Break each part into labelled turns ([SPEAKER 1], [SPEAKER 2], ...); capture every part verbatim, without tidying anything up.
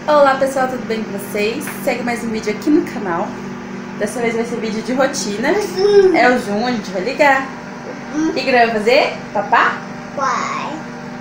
[SPEAKER 1] Olá pessoal, tudo bem com vocês? Segue mais um vídeo aqui no canal. Dessa vez vai ser vídeo de rotina. É o Jun, a gente vai ligar. O que que vai fazer? Papá?
[SPEAKER 2] Pai.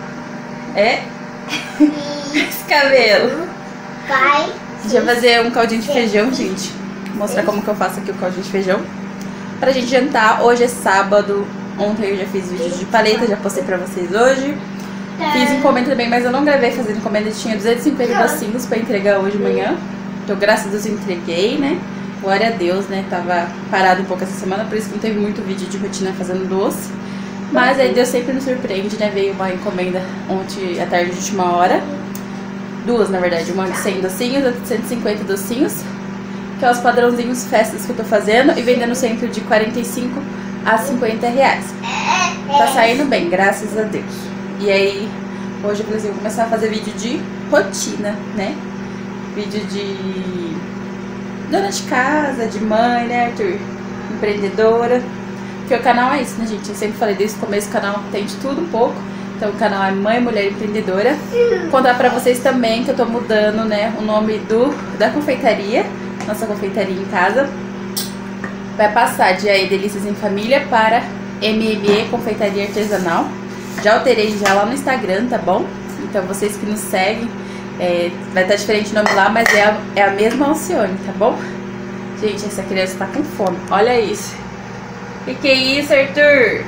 [SPEAKER 1] É? Esse cabelo.
[SPEAKER 2] Pai.
[SPEAKER 1] A gente vai fazer um caldinho de feijão, gente. Vou mostrar como que eu faço aqui o caldinho de feijão pra gente jantar. Hoje é sábado. Ontem eu já fiz vídeo de paleta, já postei pra vocês hoje. Fiz encomenda também, mas eu não gravei fazendo encomenda. Tinha duzentos e cinquenta docinhos pra entregar hoje de manhã. Então, graças a Deus, eu entreguei, né? Glória a Deus, né? Tava parado um pouco essa semana, por isso que não teve muito vídeo de rotina fazendo doce. Mas aí Deus sempre nos surpreende, né? Veio uma encomenda ontem à tarde de última hora. Duas, na verdade. Uma de cem docinhos, outra de cento e cinquenta docinhos. Que é os padrãozinhos festas que eu tô fazendo. E vendendo sempre de quarenta e cinco a cinquenta reais. Tá saindo bem, graças a Deus. E aí, hoje eu falei assim, eu vou começar a fazer vídeo de rotina, né? Vídeo de dona de casa, de mãe, né, Arthur? Empreendedora. Porque o canal é isso, né, gente? Eu sempre falei desde o começo, o canal tem de tudo um pouco. Então o canal é Mãe, Mulher Empreendedora. Vou contar pra vocês também que eu tô mudando, né, o nome do, da confeitaria. Nossa confeitaria em casa. Vai passar de aí Delícias em Família para M M E Confeitaria Artesanal. Já alterei já lá no Instagram, tá bom? Então vocês que nos seguem, é, vai estar diferente o nome lá, mas é a, é a mesma Alcione, tá bom? Gente, essa criança tá com fome, olha isso. Que que é isso, Arthur?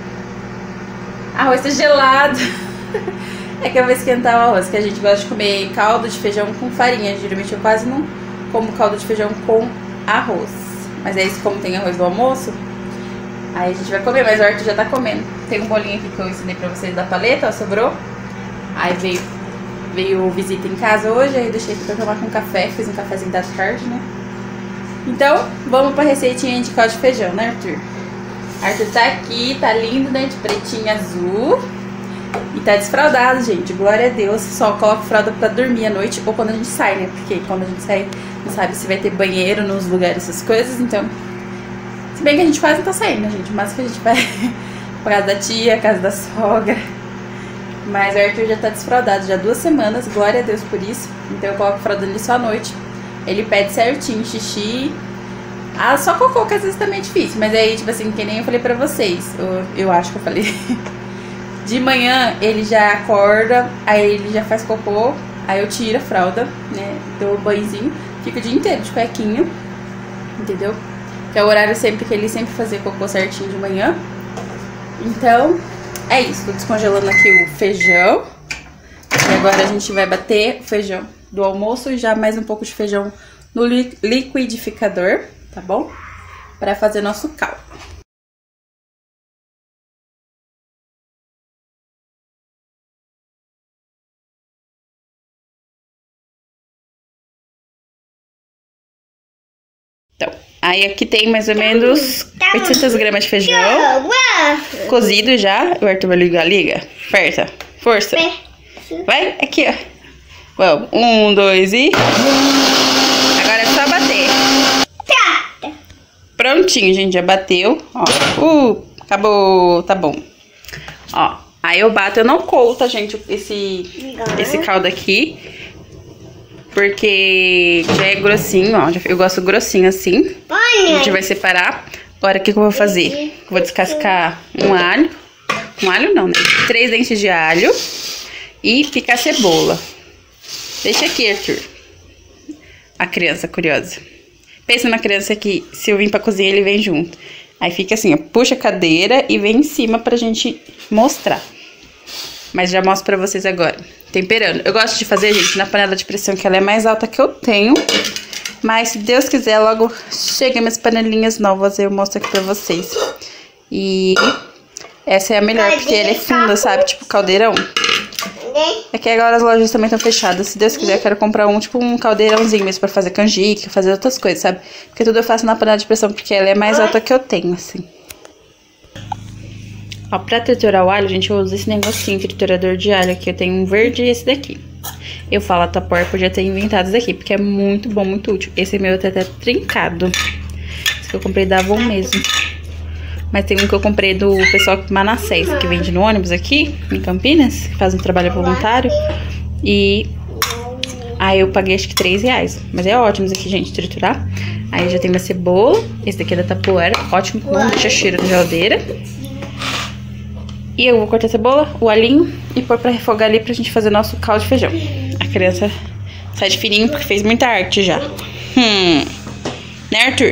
[SPEAKER 1] Arroz tá gelado. É que eu vou esquentar o arroz, que a gente gosta de comer caldo de feijão com farinha. Geralmente eu quase não como caldo de feijão com arroz. Mas é isso, como tem arroz do almoço, aí a gente vai comer, mas o Arthur já tá comendo. Tem um bolinho aqui que eu ensinei pra vocês da paleta, ó, sobrou. Aí veio, veio visita em casa hoje, aí eu deixei pra tomar com café, fiz um cafezinho da tarde, né? Então, vamos pra receitinha de caldo de feijão, né, Arthur? Arthur tá aqui, tá lindo, né, de pretinho e azul. E tá desfraldado, gente, glória a Deus. Só coloco fralda pra dormir à noite ou quando a gente sai, né? Porque quando a gente sai, não sabe se vai ter banheiro nos lugares, essas coisas, então... Se bem que a gente quase não tá saindo, né, gente? Mas que a gente vai pra casa da tia, casa da sogra. Mas o Arthur já tá desfraldado já há duas semanas, glória a Deus por isso. Então eu coloco fralda nele só à noite. Ele pede certinho, xixi. Ah, só cocô, que às vezes também é difícil. Mas aí, tipo assim, que nem eu falei pra vocês. Eu, eu acho que eu falei. De manhã ele já acorda, aí ele já faz cocô. Aí eu tiro a fralda, né? Dou o banhozinho. Fico o dia inteiro de cuequinho. Entendeu? Que é o horário sempre que ele sempre fazia cocô certinho de manhã. Então, é isso. Tô descongelando aqui o feijão. E agora a gente vai bater o feijão do almoço e já mais um pouco de feijão no liquidificador, tá bom? Pra fazer nosso caldo. Então, aí aqui tem mais ou menos oitocentas gramas de feijão cozido já. O Arthur vai ligar, liga. Aperta, força. Vai, aqui, ó. Vamos, um, dois e... Agora é só bater. Prontinho, gente, já bateu. Ó, uh, acabou, tá bom. Ó, aí eu bato, eu não colo, tá, gente, esse, esse caldo aqui. Porque já é grossinho, ó. Eu gosto grossinho assim. A gente vai separar. Agora, o que, que eu vou fazer? Vou descascar um alho. Um alho não, né? Três dentes de alho. E picar cebola. Deixa aqui, Arthur. A criança curiosa. Pensa numa criança que, se eu vim pra cozinha, ele vem junto. Aí fica assim, ó. Puxa a cadeira e vem em cima pra gente mostrar. Mas já mostro pra vocês agora. Temperando. Eu gosto de fazer, gente, na panela de pressão, que ela é mais alta que eu tenho. Mas, se Deus quiser, logo chega minhas panelinhas novas, eu mostro aqui pra vocês. E essa é a melhor, porque ela é funda, sabe? Tipo caldeirão. É que agora as lojas também estão fechadas. Se Deus quiser, eu quero comprar um, tipo um caldeirãozinho mesmo pra fazer canjica, fazer outras coisas, sabe? Porque tudo eu faço na panela de pressão, porque ela é mais alta que eu tenho, assim. Ó, pra triturar o alho, gente, eu uso esse negocinho, triturador de alho aqui. Eu tenho um verde e esse daqui. Eu falo, a Tupperware podia ter inventado esse daqui, porque é muito bom, muito útil. Esse meu tá até trincado. Esse que eu comprei da Avon mesmo. Mas tem um que eu comprei do pessoal Manassés, que vende no ônibus aqui, em Campinas, que faz um trabalho voluntário. E Aí eu paguei acho que três reais. Mas é ótimo isso aqui, gente, triturar. Aí já tem a cebola. Esse daqui é da Tupperware. Ótimo, não deixa cheiro na geladeira. E eu vou cortar a cebola, o alhinho e pôr pra refogar ali pra gente fazer nosso caldo de feijão. A criança sai de fininho porque fez muita arte já. Hum. Né, Arthur?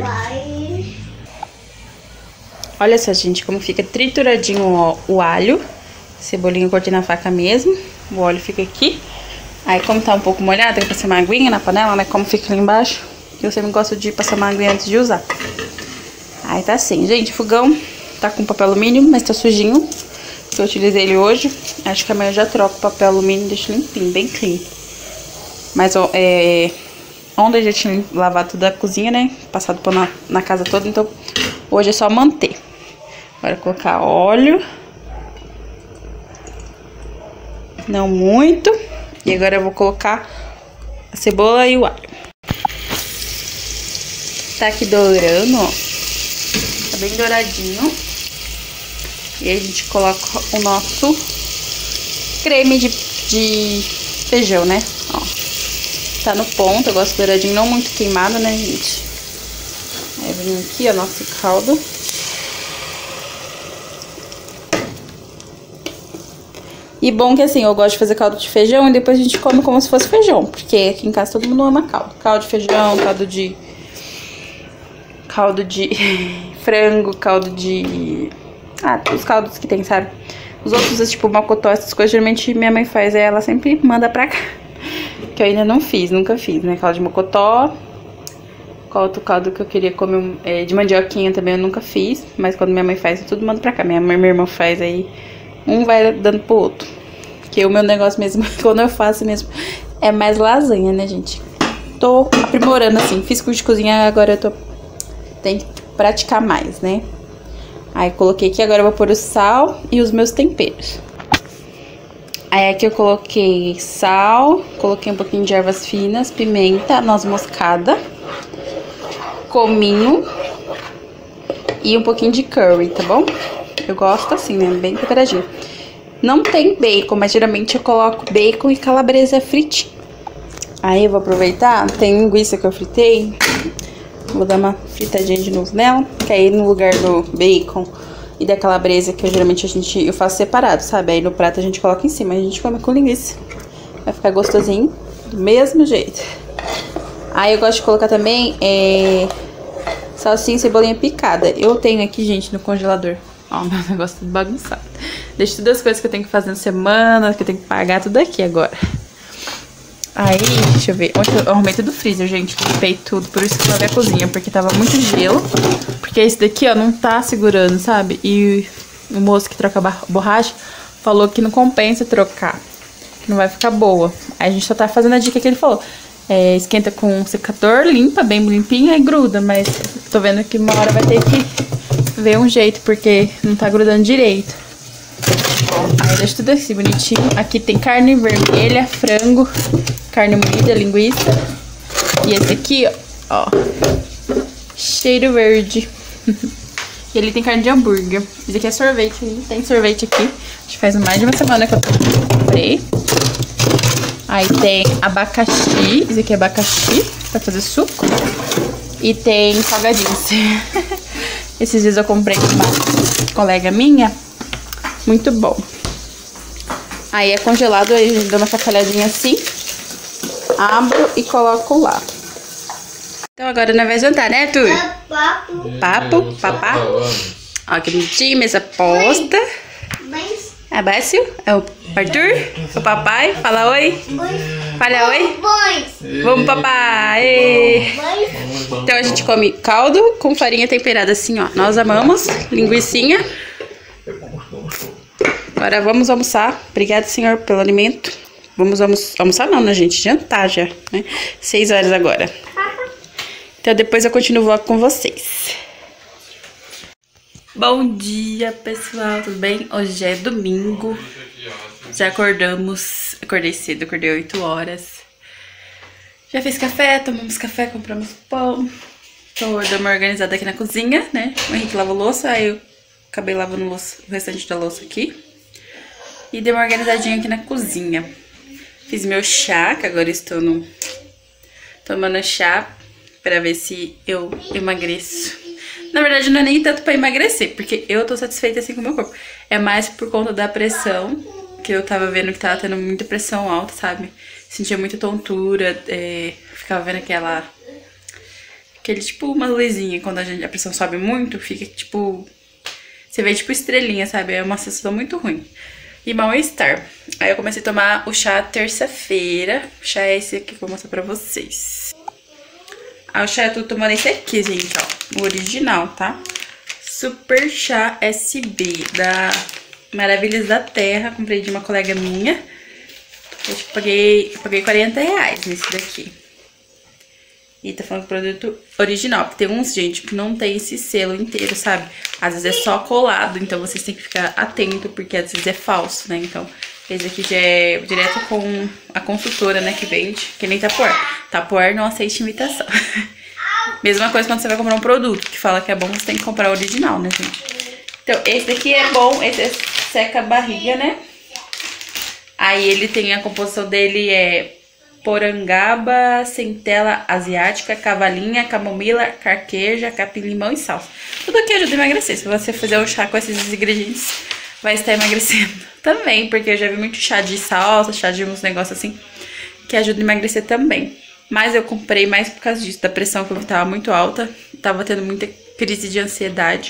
[SPEAKER 1] Olha só, gente, como fica trituradinho ó, o alho. Cebolinha eu cortei na faca mesmo. O óleo fica aqui. Aí como tá um pouco molhado, eu passei uma aguinha na panela, né? Como fica ali embaixo. Eu sempre gosto de passar uma aguinha antes de usar. Aí tá assim, gente, o fogão tá com papel alumínio, mas tá sujinho. Eu utilizei ele hoje. Acho que amanhã eu já troco o papel alumínio e deixo limpinho, bem clean. Mas ó, é... ontem eu já tinha lavado toda a cozinha, né? Passado pano na, na casa toda, então hoje é só manter. Agora colocar óleo. Não muito. E agora eu vou colocar a cebola e o alho. Tá aqui dourando, ó. Tá bem douradinho. E aí a gente coloca o nosso creme de, de feijão, né? Ó. Tá no ponto, eu gosto douradinho, não muito queimado, né, gente? Aí vem aqui, ó, nosso caldo. E bom que assim, eu gosto de fazer caldo de feijão e depois a gente come como se fosse feijão. Porque aqui em casa todo mundo ama caldo. Caldo de feijão, caldo de... Caldo de frango, caldo de... Ah, os caldos que tem, sabe? Os outros, tipo, mocotó, essas coisas, geralmente minha mãe faz. Aí ela sempre manda pra cá. Que eu ainda não fiz, nunca fiz, né? Caldo de mocotó. Qual outro caldo que eu queria comer? É, de mandioquinha também eu nunca fiz. Mas quando minha mãe faz, eu tudo manda pra cá. Minha mãe e minha irmã faz aí. Um vai dando pro outro. Que o meu negócio mesmo, quando eu faço mesmo, é mais lasanha, né, gente? Tô aprimorando, assim. Fiz curso de cozinha, agora eu tô... Tem que praticar mais, né? Aí coloquei aqui, agora eu vou pôr o sal e os meus temperos. Aí aqui eu coloquei sal, coloquei um pouquinho de ervas finas, pimenta, noz moscada, cominho e um pouquinho de curry, tá bom? Eu gosto assim, né? Bem temperadinho. Não tem bacon, mas geralmente eu coloco bacon e calabresa fritinha. Aí eu vou aproveitar, tem linguiça que eu fritei. Vou dar uma fritadinha de novo nela, que aí no lugar do bacon e da calabresa, que eu, geralmente a gente, eu faço separado, sabe? Aí no prato a gente coloca em cima, a gente come com linguiça. Vai ficar gostosinho, do mesmo jeito. Aí eu gosto de colocar também é, salsinha e cebolinha picada. Eu tenho aqui, gente, no congelador. Ó, meu negócio tudo bagunçado. Deixo todas as coisas que eu tenho que fazer na semana, que eu tenho que pagar, tudo aqui agora. Aí, deixa eu ver. Ontem eu arrumei tudo do freezer, gente. Limpei tudo, por isso que eu lavei a cozinha, porque tava muito gelo. Porque esse daqui, ó, não tá segurando, sabe? E o moço que troca a borracha falou que não compensa trocar, que não vai ficar boa. Aí a gente só tá fazendo a dica que ele falou. É, esquenta com um secador, limpa bem limpinha e gruda. Mas tô vendo que uma hora vai ter que ver um jeito, porque não tá grudando direito. Aí deixa tudo assim, bonitinho. Aqui tem carne vermelha, frango, carne moída, linguiça. E esse aqui, ó, cheiro verde. E ali tem carne de hambúrguer. Esse aqui é sorvete, não tem sorvete aqui. Acho que faz mais de uma semana que eu comprei. Aí tem abacaxi. Esse aqui é abacaxi pra fazer suco. E tem salgadinhos. Esses dias eu comprei com uma colega minha. Muito bom. Aí é congelado, aí a gente dá uma chacoalhadinha assim. Abro e coloco lá. Então agora nós vamos jantar, né, Arthur?
[SPEAKER 2] Papo.
[SPEAKER 1] Papo, papá. Ó, que bonitinho, mesa posta. É Bácio? É o Arthur? O papai? Fala oi. Fala oi. Vamos, papai. Então a gente come caldo com farinha temperada assim, ó. Nós amamos. Linguicinha. Agora vamos almoçar. Obrigada, Senhor, pelo alimento. Vamos almo almoçar não, né, gente? Jantar já, né? Seis horas agora. Então depois eu continuo o vlog com vocês. Bom dia, pessoal, tudo bem? Hoje já é domingo. Já acordamos. Acordei cedo, acordei oito horas. Já fiz café, tomamos café, compramos pão. Tô dando uma organizada aqui na cozinha, né? O Henrique lava louça, aí eu acabei lavando louça, o restante da louça aqui. E dei uma organizadinha aqui na cozinha. Fiz meu chá, que agora estou no... tomando chá pra ver se eu emagreço. Na verdade, não é nem tanto pra emagrecer, porque eu tô satisfeita assim com o meu corpo. É mais por conta da pressão, que eu tava vendo que tava tendo muita pressão alta, sabe? Sentia muita tontura, é... ficava vendo aquela... Aquele tipo uma luzinha, quando a, gente, a pressão sobe muito, fica tipo... Você vê tipo estrelinha, sabe? É uma sensação muito ruim. E mal-estar. Aí eu comecei a tomar o chá terça-feira. O chá é esse aqui que eu vou mostrar pra vocês. Ah, o chá eu tô tomando esse aqui, gente, ó. O original, tá? Super Chá S B, da Maravilhas da Terra. Comprei de uma colega minha. Eu paguei, eu paguei quarenta reais nesse daqui. E tá falando produto original. Porque tem uns, gente, que não tem esse selo inteiro, sabe? Às vezes é só colado, então vocês têm que ficar atento, porque às vezes é falso, né? Então, esse aqui já é direto com a consultora, né, que vende. Que nem Tupperware. Tupperware não aceita imitação. Mesma coisa quando você vai comprar um produto que fala que é bom, você tem que comprar o original, né, gente? Então, esse daqui é bom, esse é seca a barriga, né? Aí ele tem a composição dele é... porangaba, centela asiática, cavalinha, camomila, carqueja, capim-limão e salsa. Tudo aqui ajuda a emagrecer. Se você fizer um chá com esses ingredientes, vai estar emagrecendo também. Porque eu já vi muito chá de salsa, chá de uns negócios assim, que ajuda a emagrecer também. Mas eu comprei mais por causa disso, da pressão que eu tava muito alta. Tava tendo muita crise de ansiedade.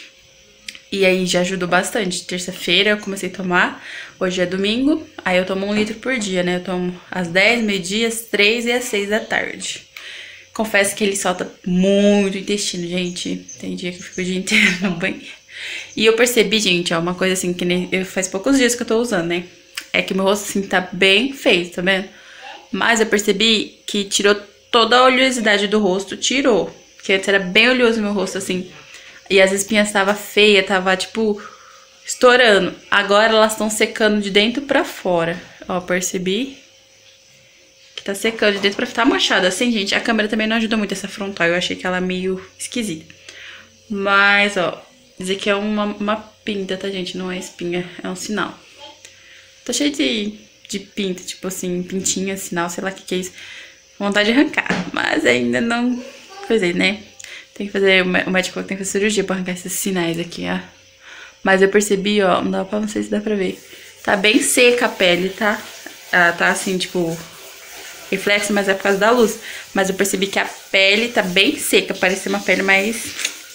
[SPEAKER 1] E aí já ajudou bastante. Terça-feira eu comecei a tomar. Hoje é domingo. Aí eu tomo um litro por dia, né? Eu tomo às dez, meio-dia, às três e às seis da tarde. Confesso que ele solta muito intestino, gente. Tem dia que eu fico o dia inteiro no banheiro. E eu percebi, gente, ó, uma coisa assim, que nem... Eu, faz poucos dias que eu tô usando, né? É que meu rosto, assim, tá bem feio, tá vendo? Mas eu percebi que tirou toda a oleosidade do rosto. Tirou. Porque antes era bem oleoso o meu rosto, assim. E as espinhas estavam feias, tava, tipo, estourando. Agora elas estão secando de dentro pra fora. Ó, percebi que tá secando de dentro pra fora. Tá manchada assim, gente. A câmera também não ajuda muito essa frontal. Eu achei que ela é meio esquisita. Mas, ó, dizer que é uma, uma pinta, tá, gente? Não é espinha, é um sinal. Tô cheio de, de pinta, tipo assim, pintinha, sinal, sei lá o que que é isso. Vontade de arrancar, mas ainda não coisei, né? Tem que fazer, o médico tem que fazer cirurgia pra arrancar esses sinais aqui, ó. Mas eu percebi, ó, não dá pra, não sei se dá pra ver. Tá bem seca a pele, tá? Ela tá assim, tipo, reflexo, mas é por causa da luz. Mas eu percebi que a pele tá bem seca, parece uma pele mais...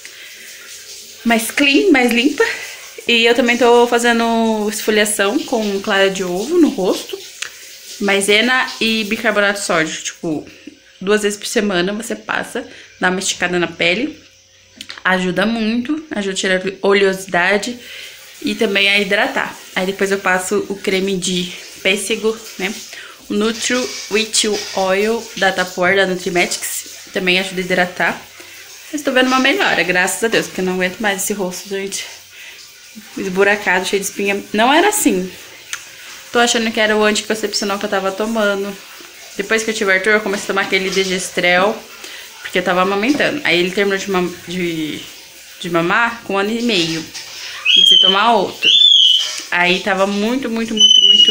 [SPEAKER 1] mais clean, mais limpa. E eu também tô fazendo esfoliação com clara de ovo no rosto. Maisena e bicarbonato de sódio, tipo... Duas vezes por semana você passa, dá uma esticada na pele. Ajuda muito, ajuda a tirar oleosidade e também a hidratar. Aí depois eu passo o creme de pêssego, né? O Nutri With Oil da Tupperware, da Nutrimatics. Também ajuda a hidratar. Estou vendo uma melhora, graças a Deus, porque eu não aguento mais esse rosto, gente. Esburacado, cheio de espinha. Não era assim. Tô achando que era o anticoncepcional que eu tava tomando. Depois que eu tive o Arthur, eu comecei a tomar aquele Degestrel, porque eu tava amamentando. Aí ele terminou de, mam de, de mamar com um ano e meio. Comecei a tomar outro. Aí tava muito, muito, muito, muito...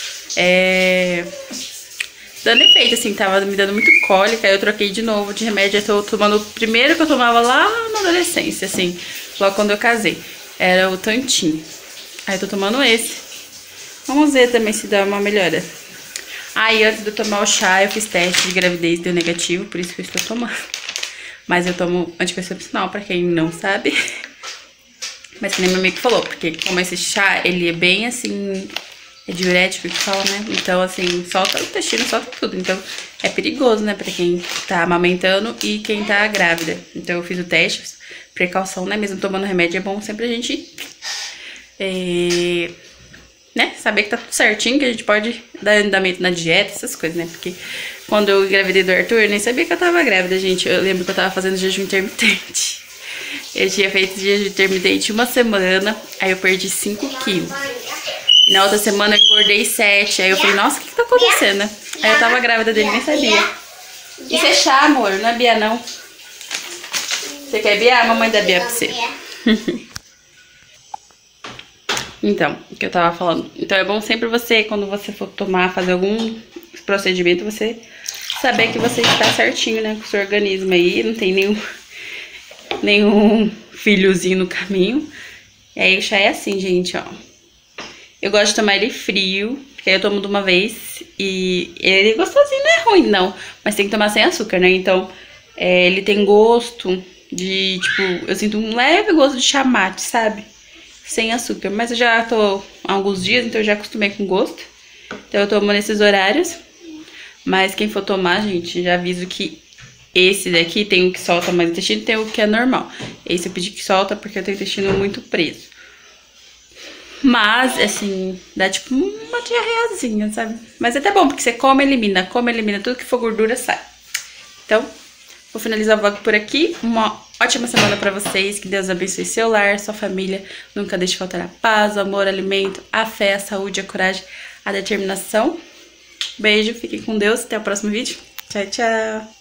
[SPEAKER 1] É... dando efeito, assim, tava me dando muito cólica. Aí eu troquei de novo de remédio. Eu tô tomando o primeiro que eu tomava lá na adolescência, assim, logo quando eu casei. Era o Tantinho. Aí eu tô tomando esse. Vamos ver também se dá uma melhora. Aí, ah, antes de eu tomar o chá, eu fiz teste de gravidez, deu negativo, por isso que eu estou tomando. Mas eu tomo anticoncepcional, pra quem não sabe. Mas que nem meu amigo falou, porque como esse chá, ele é bem assim, é diurético que fala, né? Então, assim, solta o intestino, solta tudo. Então, é perigoso, né, pra quem tá amamentando e quem tá grávida. Então, eu fiz o teste, precaução, né? Mesmo tomando remédio, é bom sempre a gente... É... né, saber que tá tudo certinho, que a gente pode dar andamento na dieta, essas coisas, né, porque quando eu engravidei do Arthur, eu nem sabia que eu tava grávida, gente. Eu lembro que eu tava fazendo jejum intermitente. Eu tinha feito jejum intermitente uma semana, aí eu perdi cinco quilos. E na outra semana eu engordei sete, aí eu falei, nossa, o que que tá acontecendo, né? Aí eu tava grávida dele, nem sabia. Isso é chá, amor, não é Bia, não. Você quer Bia? A mamãe dá Bia pra você. Então, o que eu tava falando. Então é bom sempre você, quando você for tomar, fazer algum procedimento, você saber que você está certinho, né, com o seu organismo aí, não tem nenhum, nenhum filhozinho no caminho. E aí o chá é assim, gente, ó. Eu gosto de tomar ele frio, porque aí eu tomo de uma vez e ele é gostosinho, não é ruim, não. Mas tem que tomar sem açúcar, né? Então, é, ele tem gosto de, tipo, eu sinto um leve gosto de chá mate, sabe? Sem açúcar. Mas eu já tô há alguns dias, então eu já acostumei com gosto. Então eu tomo nesses horários. Mas quem for tomar, gente, já aviso que esse daqui tem o que solta mais intestino e tem o que é normal. Esse eu pedi que solta porque eu tenho o intestino muito preso. Mas, assim, dá tipo uma diarreazinha, sabe? Mas é até bom, porque você come, elimina, come, elimina, tudo que for gordura sai. Então, vou finalizar o vlog por aqui. Uma ótima semana pra vocês, que Deus abençoe seu lar, sua família. Nunca deixe faltar a paz, o amor, o alimento, a fé, a saúde, a coragem, a determinação. Beijo, fiquem com Deus, até o próximo vídeo. Tchau, tchau!